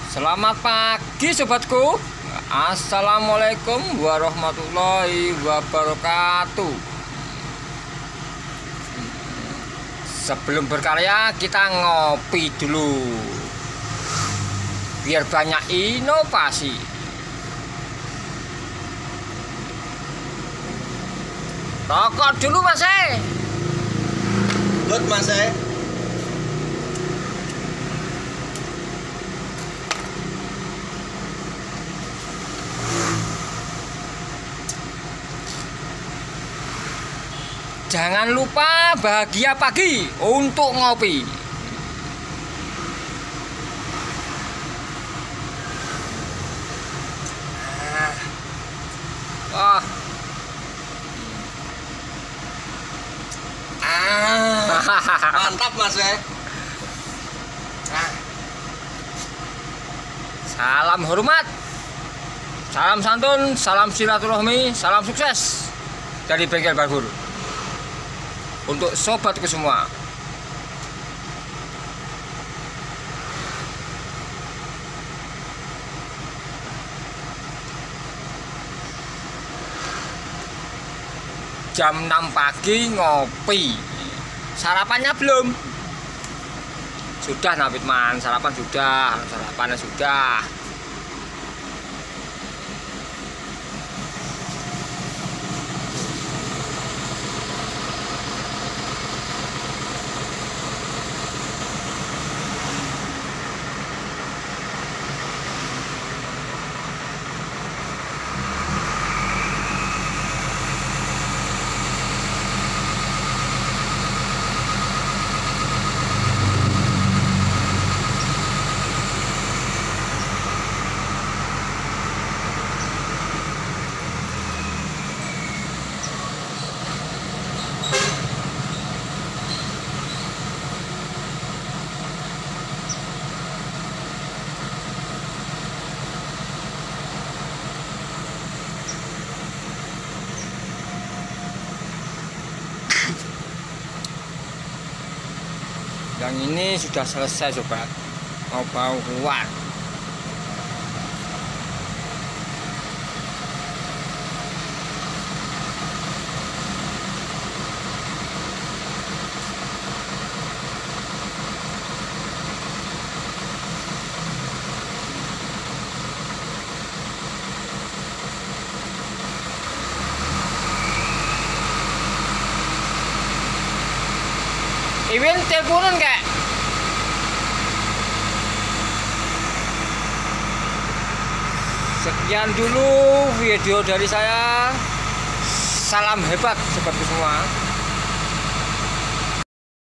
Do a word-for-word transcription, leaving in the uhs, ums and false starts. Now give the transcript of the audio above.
Selamat pagi sobatku. Assalamualaikum warahmatullahi wabarakatuh. Sebelum berkarya kita ngopi dulu biar banyak inovasi. Rokok dulu Mas e. Good Mas e. Jangan lupa bahagia pagi untuk ngopi. Ah. Ah, mantap Mas e. Ah. Salam hormat, salam santun, salam silaturahmi, salam sukses dari Bengkel Barbur untuk sobatku semua. Jam enam pagi ngopi. Sarapannya belum? Sudah Nabitman, sarapan sudah, sarapannya sudah. Yang ini sudah selesai sobat, mau bau keluar. Iwin teleponan kak. Sekian dulu video dari saya. Salam hebat sobatku semua.